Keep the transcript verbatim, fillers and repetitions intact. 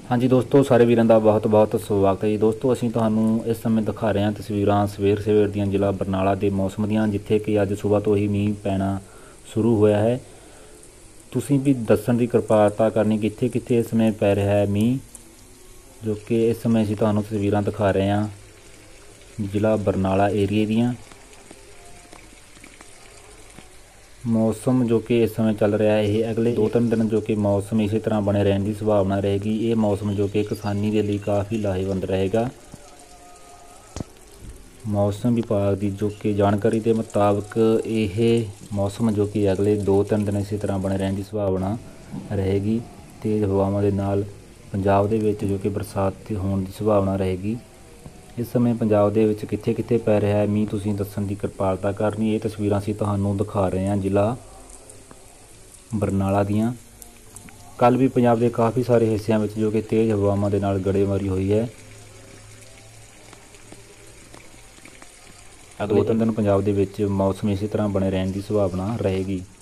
हाँ जी दोस्तों, सारे वीरों का बहुत बहुत स्वागत है जी। दोस्तों असीं तुहानूं इस समय दिखा रहे हैं तस्वीरां सवेर सवेर दीयां जिला बरनाला के मौसम दीयां, जिथे कि अज सुबह तो ही मींह पैना शुरू होया है। तुसीं भी दस्सण दी किरपालता करनी कित्थे कित्थे इस समय पै रहा है मींह, जो कि इस समय असीं तुहानूं तस्वीरां दिखा रहे हैं जिला बरनाला एरिए दीयां। मौसम जो कि इस समय चल रहा है, ये अगले दो तीन दिन जो कि मौसम इसी तरह बने रहने की संभावना रहेगी। ये मौसम जो कि किसानी के लिए काफ़ी लाहेवंद रहेगा। मौसम विभाग की जो कि जानकारी के मुताबिक यह मौसम जो कि अगले दो तीन दिन इसी तरह बने रहने की संभावना रहेगी। तेज़ हवावां दे नाल पंजाब दे विच जो कि बरसात होने की संभावना रहेगी। इस समय पंजाब दे विच कित्थे कित्थे पै रहा है मींह, तुसीं दस्सण दी किरपालता करनी। ये तस्वीरां असीं तुहानूं दिखा रहे हैं जिला बरनाला दीयां। कल भी पंजाब के काफ़ी सारे हिस्सों में जो कि तेज़ हवावां दे नाल गड़ेमारी हुई है। अगले दो तीन दिन पंजाब दे विच मौसम इसी तरह बने रहने की संभावना रहेगी।